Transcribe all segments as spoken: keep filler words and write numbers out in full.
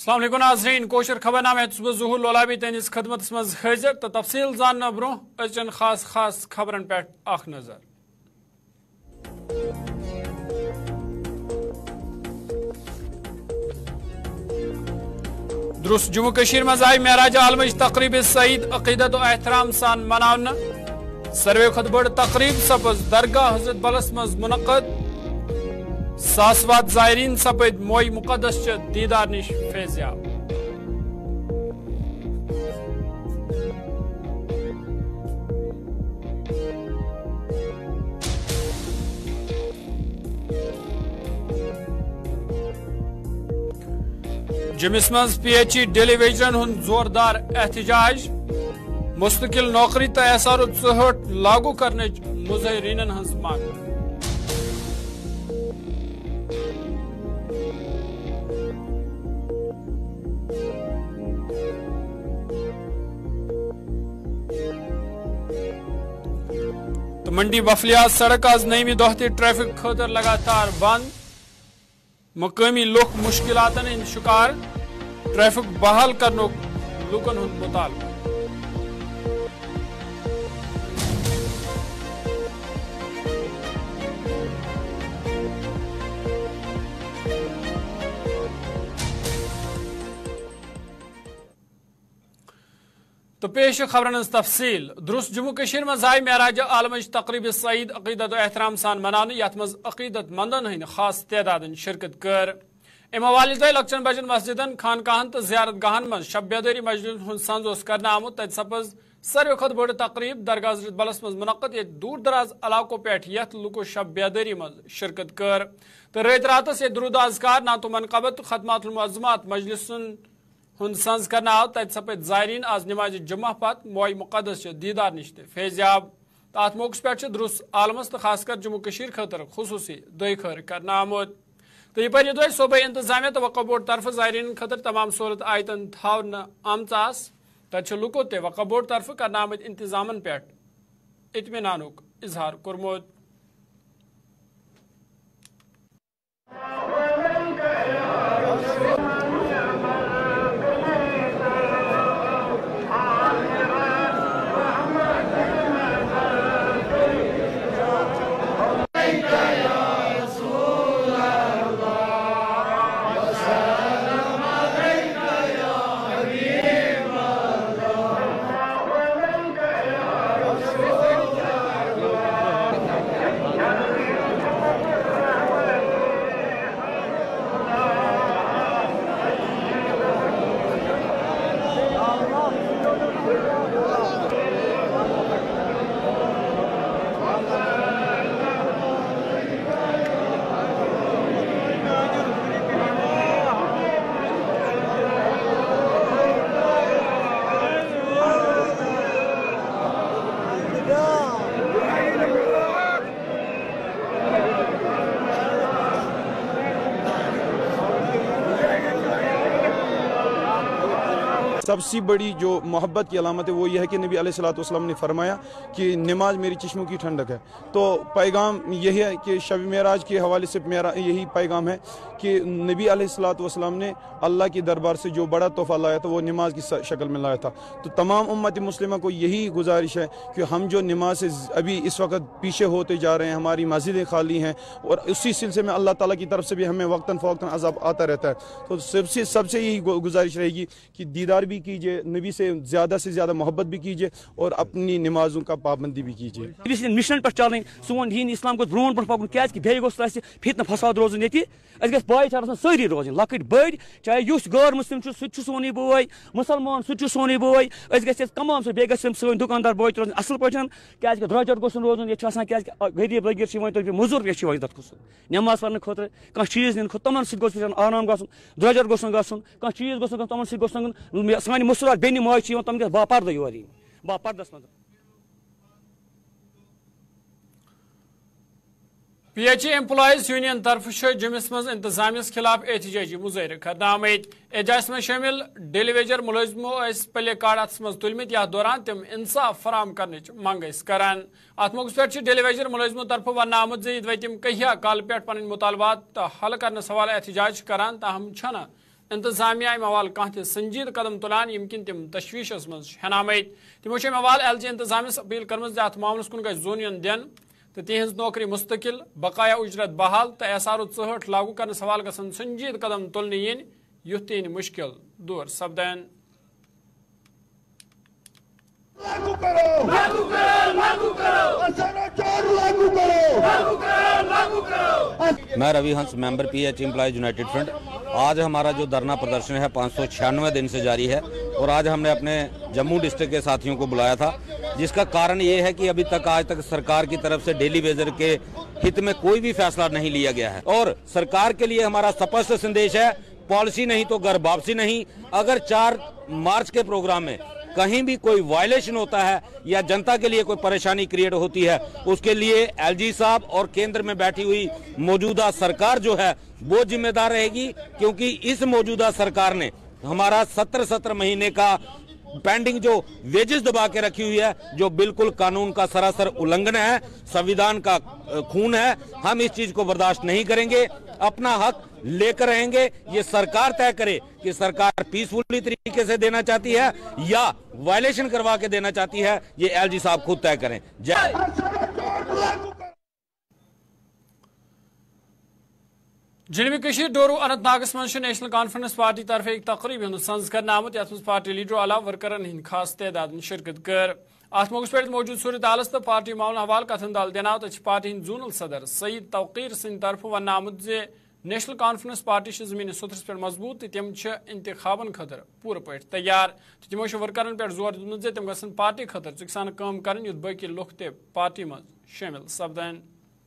السلام علیکم ناظرین کوشر خبر نامہ صبح ظہور لولابی تنس خدمت مز حاضر تو تفصیل زاننا برو اچن خاص خاص خبرن پہ اخ نظر درست جموں کشیر مز آئی معراج عالمچ تقریب سعید عقیدت و احترام سان مناونا سروے کھت بڑ تقریب سپز درگاہ حضرت بلس مز منعقد ساسوات زائرین سپد موئی مقدس چ دیدار نش فیضیاب جمس مز پی ایچ ای ڈیلی ویجن ہند زوردار احتجاج مستقل نوکری تو ایسار ژہٹ لاگو کرنے مظاہرین ہز مانگ تو منڈی وفلیات سڑک آز نئی دہ تہ ٹریفک خاطر لگاتار بند مقامی لوک مشکلات ہند شکار ٹریفک بحال کرنک لوکن ہند مطالبہ تو پیش خبرن ہز تفصیل درست جموں کشیر مز آئی معراج عالمچ تقریب سعید عقیدت و احترام سان منانے یت مز عقیدت مندن ہند خاص تعداد شرکت کر ام حوالہ دہ لکچن بجن مسجدن خانقاہن تو زیارت گاہن مز شب بیداری مجلس ہند سنز اس کرنا آمت تت سپز ساروی کھت بڑ تقریب درگاہ حضرت بلس مز منعقد یہ دور دراز علاقوں پہ یت لکو شب بیداری مز شرکت کر تو رات راتس یہ درود اذکار نعت و منقبت خدمات المعظمات مجلس ہند سنز کرنا آو تت سپد زائرین آز نماز جمعہ پت موئی مقدس دیدار نش فیضیاب تو ات موقع پہ درست عالمس تو خاص کر جموں کشیر خاطر خصوصی دعائی خیر کرنا آمد تو یہ پر دعائی صوبائی انتظامیہ تو وقف بورڈ طرف زائرین خاطر تمام سہولت آیتن تھاون آمت آس تت لکو تہ وقف بورڈ طرف کرنا آمد انتظامن پہ اطمینانک اظہار کورمت سب سے بڑی جو محبت کی علامت ہے وہ یہ ہے کہ نبی علیہ الصلوۃ والسلام نے فرمایا کہ نماز میری چشموں کی ٹھنڈک ہے. تو پیغام یہی ہے کہ شب معراج کے حوالے سے میرا یہی پیغام ہے کہ نبی علیہ الصلوۃ والسلام نے اللہ کے دربار سے جو بڑا تحفہ لایا تھا وہ نماز کی شکل میں لایا تھا. تو تمام امت مسلمہ کو یہی گزارش ہے کہ ہم جو نماز سے ابھی اس وقت پیچھے ہوتے جا رہے ہیں, ہماری مسجدیں خالی ہیں اور اسی سلسلے میں اللہ تعالیٰ کی طرف سے بھی ہمیں وقتاً فوقتاً عذاب آتا رہتا ہے. تو سب سے سب سے یہی گزارش رہے گی کہ دیدار بھی کیجئے, نبی سے زیادہ سے زیادہ محبت بھی کیجئے اور اپنی نمازوں کا پابندی بھی کیجئے. مشن پہ چلیں سون دین اسلام کو برون برون پکن کیازِ بیٚیہِ گوٚژھ نہٕ اَسہِ فتنہٕ فساد روزُن ییٚتہِ. اَسہِ گژھِ بھایی چارس منٛز سٲری روزٕنۍ لۄکٕٹۍ بٔڑۍ چاہے یُس غٲر مسلم چھُ سُہ تہِ چھُ سونُے بوے, مُسلمان سُہ تہِ چھُ سونُے بوے. أسۍ گژھِ اَسہِ تمام سۭتۍ بیٚیہِ گژھِ یِم سٲنۍ دُکاندار بٲے تہِ روزٕنۍ اَصٕل پٲٹھۍ کیازِکہِ درٛۄجر گوٚژھ نہٕ روزُن. ییٚتہِ چھُ آسان کیازِکہِ غریٖب لٔگیٖر چھِ یِوان تُہۍ موٚزوٗر ییٚتہِ چھِ یِوان یوٚتَتھ کھسُن نٮ۪ماز پرنہٕ خٲطرٕ کانٛہہ چیٖز نِنہٕ خٲطرٕ تِمن سۭتۍ گوٚژھ بِچارن آرام گژھُن, درٛۄجر گوٚژھ نہٕ گژھُن, کانٛہہ چیٖز گوٚژھ نہٕ گژھُن تِمن سۭتۍ گوٚژھ نہٕ سانہِ مُسرات بیٚنہِ ماجہِ چھِ یِوان تِم گژھِ باپردٕ یور یِنۍ باپردس منٛز. P H E employees union طرف جمس مز انتظامیہ خلاف احتجاجی مظاہرہ کرنا آمت. احتجاج میں شامل ڈیلی ویجر ملازمو پلے کارڈ اتس مز تلمت یتھ دوران تم انصاف فراہم کرنے منگ کران. ات موقع پہ ڈیلی ویجر ملازمو طرف ون آمت زِ تم کہیا کال پہ پن مطالبات حل کرنے سوال احتجاج کران تاہم چھنہ انتظامیہ موال کھانا سنجید قدم تلان یمکن تم تشویشس مز ہنامت تمو موال ایل جی انتظامیہ اپیل کرمز ات معاملس کن گھس زون یون دن تو تہذ نوکری مستقل بقایا اجرت بحال تو ایسار ٹھٹ لاگو کرنے سوال گھن سنجید قدم تلنے ین یھ تہ مشکل دور سپدین میں Ravi Hans member P H employees united front. آج ہمارا جو دھرنا پردرشن ہے پانچ سو چھیانوے دن سے جاری ہے اور آج ہم نے اپنے جموں ڈسٹرکٹ کے ساتھیوں کو بلایا تھا جس کا کارن یہ ہے کہ ابھی تک آج تک سرکار کی طرف سے ڈیلی ویجر کے ہت میں کوئی بھی فیصلہ نہیں لیا گیا ہے اور سرکار کے لیے ہمارا سپشٹ سندیش ہے پالیسی نہیں تو گھر واپسی نہیں. اگر چار مارچ کے پروگرام میں کہیں بھی کوئی وائلیشن ہوتا ہے یا جنتا کے لیے کوئی پریشانی کریٹ ہوتی ہے اس کے لیے ایل جی صاحب اور کیندر میں بیٹھی ہوئی موجودہ سرکار جو ہے وہ ذمہ دار رہے گی کیونکہ اس موجودہ سرکار نے ہمارا ستر ستر مہینے کا پینڈنگ جو ویجز دبا کے رکھی ہوئی ہے جو بالکل قانون کا سراسر النگھن ہے سنویدھان کا خون ہے. ہم اس چیز کو برداشت نہیں کریں گے اپنا حق لے کر رہیں گے. یہ سرکار طے کرے کہ سرکار پیسفلی طریقے سے دینا چاہتی ہے یا وائلیشن کروا کے دینا چاہتی ہے یہ ایل جی صاحب خود طے کریں. جے جنوبی کشیر ڈورو اننت ناگس مز نیشنل کانفرنس پارٹی طرف ایک تقریب ہند سنز کرنے آمت یت مز پارٹی لیڈرو علاوہ ورکرن ہند خاص تعداد شرکت کر. ات موقع پہ موجود صورت حالس تو پارٹی معاملہ حوالہ کتن دال دیناو تو پارٹی ہند زونل صدر سعید توقیر سند طرف ون آمت زِ نیشنل کانفرنس پارٹی زمین سترس پہ مضبوط تو تم انتخابن خاطر پور پہ تیار تو تمو ورکرن پہ زور دت زِ تم گھن پارٹی خاطر ژکسان کام کرن یت باقی لوگ تہ پارٹی مز شامل سپدن.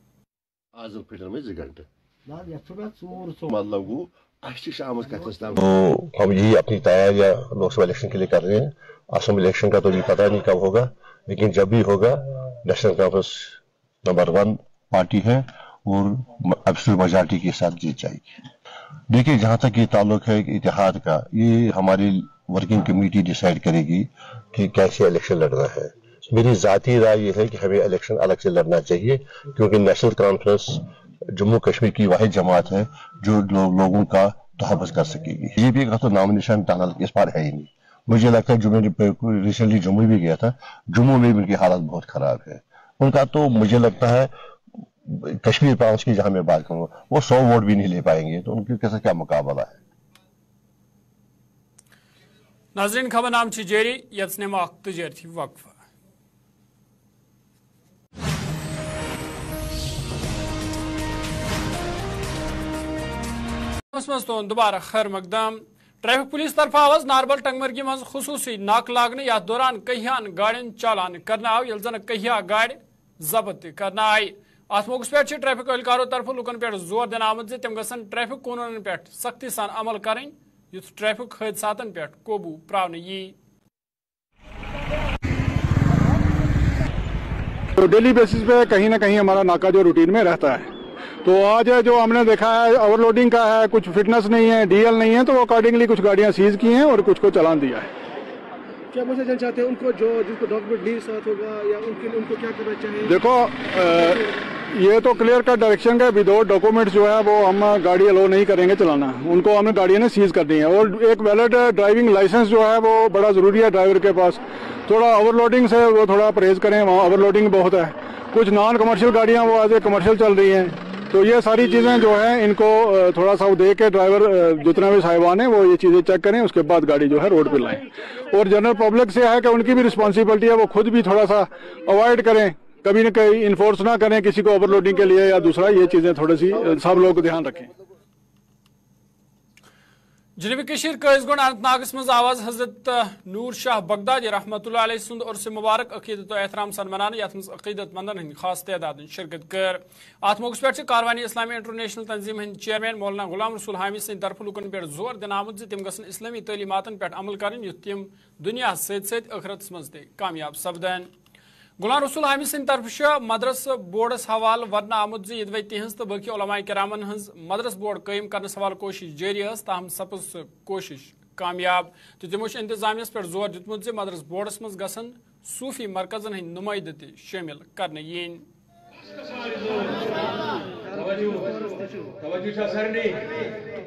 مطلب گو تو ہم یہی اپنی تیاریاں لوک سبھا الیکشن کے لیے کر رہے ہیں. اسمبلی الیکشن کا تو بھی پتہ نہیں کب ہوگا لیکن جب بھی ہوگا National Conference number one party ہے اور ایبسولوٹ میجارٹی کے ساتھ جیت جائے گی. دیکھیے جہاں تک یہ تعلق ہے اتحاد کا یہ ہماری ورکنگ کمیٹی ڈیسائیڈ کرے گی کہ کیسے الیکشن لڑنا ہے. میری ذاتی رائے یہ ہے کہ ہمیں الیکشن الگ سے لڑنا چاہیے کیونکہ نیشنل کانفرنس جموں کشمیر کی واحد جماعت ہے جو لوگوں کا تحفظ کر سکے گی. یہ بھی تو نامنیشن ٹنل اس بار ہے ہی نہیں. مجھے لگتا ہے جو میں ریسنٹلی جموں بھی گیا تھا جموں میں بھی ان کی حالت بہت خراب ہے. ان کا تو مجھے لگتا ہے کشمیر پاؤنس کی جہاں میں بات کروں وہ سو ووٹ بھی نہیں لے پائیں گے تو ان کے کیسا کیا مقابلہ ہے. ناظرین خبر نام جاری یت نم تجارتی وقفہ. دوبارہ خیر مقدام ٹریفک پولیس طرف آواز ناربل ٹنگمرگی مز خصوصی ناک لاگنے یتھ دوران کہیان گاڑین چالان کرنا آو یل زن کہیا گاڑی ضبط کرنا آئی. ات موقع پہ ٹریفک اہلکاروں طرف لکن پہ زور دن آمت زِ تم گھن ٹریفک قونون پہ سختی سان عمل کریں یُتھ ٹریفک حادثات پہ قوبو پراؤن یی. تو ڈیلی بیسس پہ کہیں نہ کہیں ہمارا ناکا جو روٹین میں رہتا ہے تو آج جو ہم نے دیکھا ہے اوور لوڈنگ کا ہے کچھ فٹنس نہیں ہے ڈی ایل نہیں ہے تو اکارڈنگلی کچھ گاڑیاں سیز کی ہیں اور کچھ کو چلان دیا ہے. کیا مسئلہ چاہتے ہیں ان کو جو جن کو ڈاکومنٹ نہیں ساتھ ہوگا یا ان کے ان کو کیا کرنا چاہیے؟ دیکھو یہ تو کلیئر کٹ ڈائریکشن کا وداؤٹ ڈاکومنٹس جو ہے وہ ہم گاڑی الاؤ نہیں کریں گے چلانا. ان کو ہم نے گاڑیاں نے سیز کرنی ہے اور ایک ویلڈ ڈرائیونگ لائسنس جو ہے وہ بڑا ضروری ہے ڈرائیور کے پاس. تھوڑا اوور لوڈنگ سے وہ تھوڑا پرہیز کریں وہاں اوور لوڈنگ بہت ہے. کچھ نان کمرشل گاڑیاں وہ ایز اے کمرشل چل رہی ہیں تو یہ ساری چیزیں جو ہیں ان کو تھوڑا سا دیکھ کے ڈرائیور جتنے بھی صاحبان ہیں وہ یہ چیزیں چیک کریں اس کے بعد گاڑی جو ہے روڈ پہ لائیں. اور جنرل پبلک سے ہے کہ ان کی بھی رسپانسبلٹی ہے وہ خود بھی تھوڑا سا اوائڈ کریں کبھی نہ کبھی انفورس نہ کریں کسی کو اوور لوڈنگ کے لیے یا دوسرا یہ چیزیں تھوڑی سی سب لوگ دھیان رکھیں. جنوبی کشیر قیز گونڈ اننت ناگس مز آواز حضرت نور شاہ بغدادی رحمۃ اللہ علیہ سند عرص مبارک عقیدت و احترام سان منانے یتھ مز عقیدت مندن ہند خاص تعداد شرکت کر. ات موقع پہ کاروانی اسلامی انٹرنیشنل تنظیم ہند چیئرمین مولانا غلام رسول حامی سند طرف لکن پہ زور دن آمت زِ تم گھن اسلامی تعلیماتن پہ عمل کریں یُتھ تم دنیا ست ست ٲخرتس مز تہ کامیاب سپدن. غلام رسول حامی سند طرف مدرس بورڈس حوالہ ورنہ آمت زِ یدوے تہذ تو باقی علماء کرامن ہز مدرس بورڈ قائم کرنے حوالہ کوشش جاری ٲس تاہم سپز کوشش کامیاب تو تمو انتظامیہ پہ زور دتمت زِ مدرس بورڈس مز گژھن صوفی مرکزن ہند نمائندہ تہ شامل کرنے ین.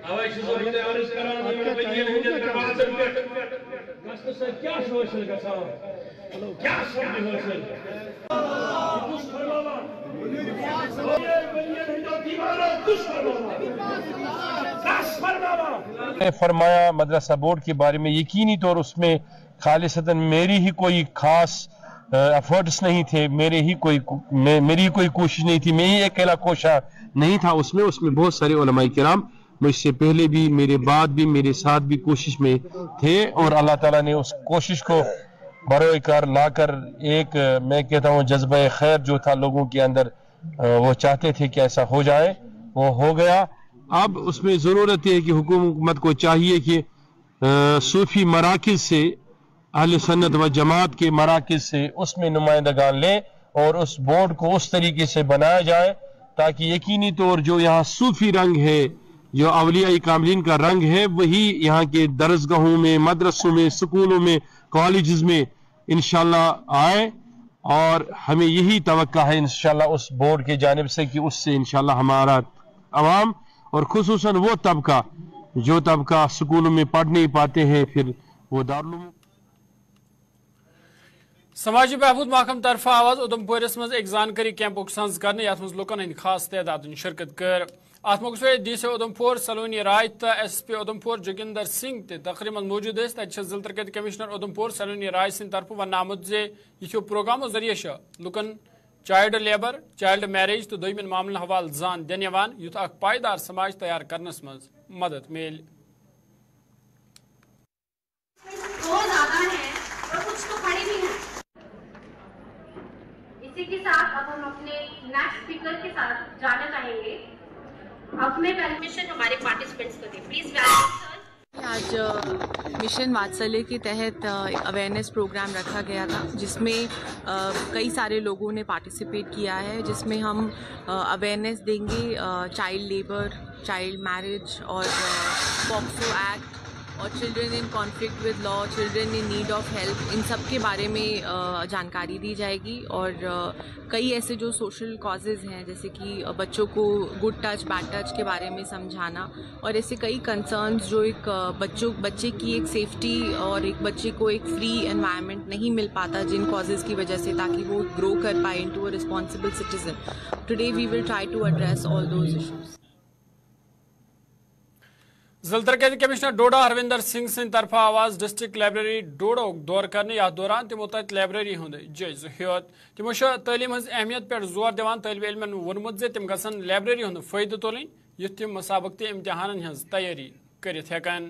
فرمایا مدرسہ بورڈ کے بارے میں یقینی طور اس میں خالصتاً میری ہی کوئی خاص ایفرٹس نہیں تھے، میرے ہی کوئی میری کوئی کوشش نہیں تھی، میں ہی اکیلا کوشاں نہیں تھا اس میں اس میں بہت سارے علماء کرام مجھ سے پہلے بھی، میرے بعد بھی، میرے ساتھ بھی کوشش میں تھے، اور اللہ تعالیٰ نے اس کوشش کو بروئے کار لا کر ایک میں کہتا ہوں جذبہ خیر جو تھا لوگوں کے اندر، وہ چاہتے تھے کہ ایسا ہو جائے، وہ ہو گیا۔ اب اس میں ضرورت ہے کہ حکومت کو چاہیے کہ صوفی مراکز سے، اہل سنت و جماعت کے مراکز سے اس میں نمائندگان لیں اور اس بورڈ کو اس طریقے سے بنایا جائے تاکہ یقینی طور جو یہاں صوفی رنگ ہے، جو اولیاء کاملین کا رنگ ہے، وہی یہاں کے درسگاہوں میں، مدرسوں میں، سکولوں میں، کالجز میں انشاءاللہ آئے، اور ہمیں یہی توقع ہے انشاءاللہ اس بورڈ کی جانب سے کہ اس سے انشاءاللہ ہمارا عوام اور خصوصاً وہ طبقہ جو طبقہ سکولوں میں پڑھ نہیں پاتے ہیں، پھر وہ دارالعلوم۔ سماجی بہبود محکمہ طرف آواز ادھمپورس مز ایک زانکاری کیمپک سنز کرنے یتھ مز لوکن ہند خاص تعداد شرکت کر۔ ات موقع ڈی سی ادھمپور سلونی رائے تو ایس پی ادھمپور جوگندر سنگھ تہ تقریبا موجود ث تت ضلع ترقیاتی کمشنر ادھمپور سلونی رائے سند طرف ون آمت زِ یہ پروگرامو ذریعہ لکن چائلڈ لیبر، چائلڈ میریج تو دویمن معاملن حوالہ زان دن یوتھ اخ پائیدار سماج تیار کرنس مز مدد مل۔ اسی کے ساتھ اب ہم اپنے نیکسٹ اسپیکر کے ساتھ جانا چاہیں گے۔ اب میں پرمیشن ہمارے پارٹیسپینٹس کو دیں پلیز۔ آج مشن واتسلیہ کے تحت اویئرنیس پروگرام رکھا گیا تھا جس میں کئی سارے لوگوں نے پارٹیسپیٹ کیا ہے، جس میں ہم اویئرنیس دیں گے چائلڈ لیبر، چائلڈ میرج اور پاکسو ایکٹ اور children in conflict with law, children in need of help, ان سب کے بارے میں جانکاری دی جائے گی، اور کئی ایسے جو سوشل کازز ہیں جیسے کہ بچوں کو گڈ ٹچ بیڈ ٹچ کے بارے میں سمجھانا، اور ایسے کئی کنسرنز جو ایک بچوں بچے کی ایک سیفٹی اور ایک بچے کو ایک فری انوائرمنٹ نہیں مل پاتا جن کازز کی وجہ سے، تاکہ وہ گرو کر پائے into a responsible citizen. Today we will try to address all those issues. ضلع ترقیاتی کمشنر ڈوڈا ہروندر سنگھ سند طرف آواز ڈسٹرکٹ لائبریری ڈوڈا دور کرنے یتھ دوران تمو تت لائبریری ہند جائزہ ہیوت۔ تمو تعلیم ہز اہمیت پہ زور دان طالب علمن وونمت زِ تم گژھن لائبریری ہند فائدہ تلن یُتھ تم مسابقتی امتحانن ہز تیاری کرت ہیکن۔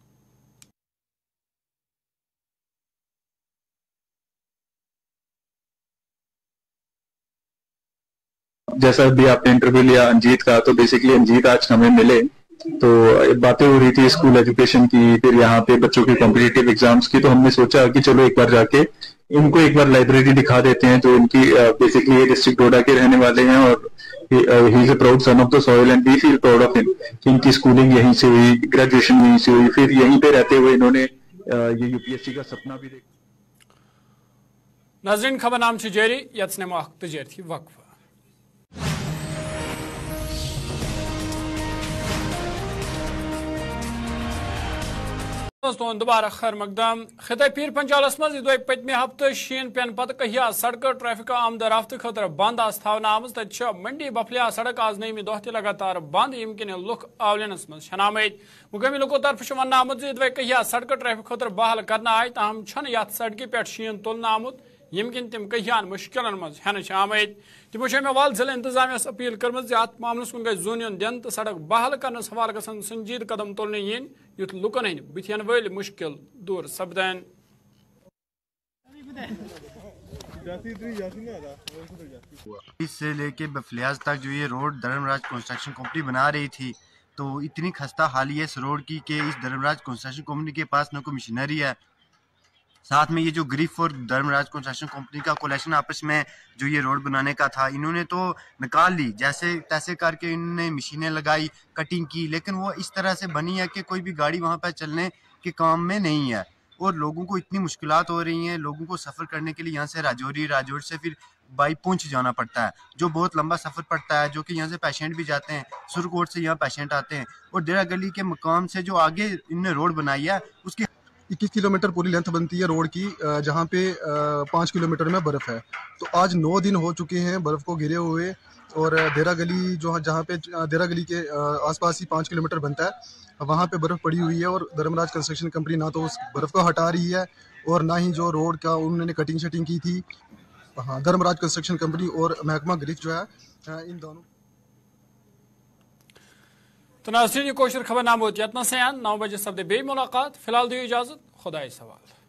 جیسا بھی آپ نے انٹرویو لیا انجیت کا، تو بیسیکلی انجیت آج ہمیں ملے تو باتیں ہو رہی تھی اسکول ایجوکیشن کی، پھر یہاں پہ بچوں کی کمپٹیٹیو ایگزامس کی، تو ہم نے سوچا کہ چلو ایک بار جا کے ان کو ایک بار لائبریری دکھا دیتے ہیں جو ان کی بیسکلی یہ ڈسٹرکٹ ڈوڈا کے رہنے والے ہیں، اور ہی is a proud son of the soil and we feel proud of ہم کہ ان کی اسکولنگ یہیں سے ہوئی، گریجویشن یہیں سے ہوئی، پھر یہیں پہ رہتے ہوئے انہوں نے یہ یو پی ایس سی کا سپنا بھی دیکھا۔ ناظرین خبر نام جاری یتس نمو اخ تجارتی وقفہ۔ دوبارہ خیر مقدام خطہ پیر پنچالس مز یہ پتمہ ہفتہ شین پین پتہ کہیا سڑک ٹریفک آمد رفت خاطر بند تھونہ آمت تت منڈی بفلیا سڑک آز نیم دہ تہ لگاتار بند یم کن لُھ آولینس مز شن آمت۔ مقامی لوکو طرف ون آمت یہ کہیا سڑک ٹریفک خاطر بحال کرنا آئی، تاہم چھ یت سڑکہ پہ شین تلن آمت یم کن تم کہیان مشکلن مز ہینچ آمت۔ تمو مے وال ضلع انتظامیہ اپیل کرمز ات معاملس کن گژھِ زون دن تو سڑک بحال کرنس حوالہ گژھن سنجید قدم تلنے ین یُتھ لُکن ہند بتھین ول مشکل دور سپدن۔ اس سے لے کے بفلیاز تک جو یہ روڈ دھرم راج کنسٹرکشن کمپنی بنا رہی تھی، تو اتنی خستہ حالی ہے اس روڈ کی کہ اس دھرم راج کنسٹرکشن کمپنی کے پاس نہ کوئی مشینری ہے، ساتھ میں یہ جو گریف اور دھرم راج کنسٹرکشن کمپنی کا کولیشن آپس میں جو یہ روڈ بنانے کا تھا، انہوں نے تو نکال لی جیسے تیسے کر کے، انہوں نے مشینیں لگائی، کٹنگ کی، لیکن وہ اس طرح سے بنی ہے کہ کوئی بھی گاڑی وہاں پہ چلنے کے کام میں نہیں ہے، اور لوگوں کو اتنی مشکلات ہو رہی ہیں، لوگوں کو سفر کرنے کے لیے یہاں سے راجوری، راجوری سے پھر बाई पुंछ जाना पड़ता है, जो बहुत लंबा सफ़र पड़ता है, जो कि यहाँ से पेशेंट भी जाते हैं, सुरकोट से यहाँ पेशेंट आते हैं। और डेरा गली के मकाम से जो आगे इनने रोड बनाई है उसकी इक्कीस किलोमीटर पूरी लेंथ बनती है रोड की, जहाँ पे पाँच किलोमीटर में बर्फ़ है। तो आज नौ दिन हो चुके हैं बर्फ़ को घिरे हुए, और डेरा गली जो जहाँ पे डेरा गली के आसपास ही पाँच किलोमीटर बनता है वहाँ पे बर्फ़ पड़ी हुई है, और धर्मराज कंस्ट्रक्शन कंपनी ना तो उस बर्फ़ को हटा रही है और ना ही जो रोड का उन्होंने कटिंग शटिंग की थी। हाँ, धर्मराज कंस्ट्रक्शन कंपनी और महकमा ग्रिफ जो है इन दोनों। तो नाज़रीन, ये कोशिश खबर नाम होती है इतना से नौ बजे सब बे मुलाकात। फिलहाल दियो इजाज़त, खुदा सवाल।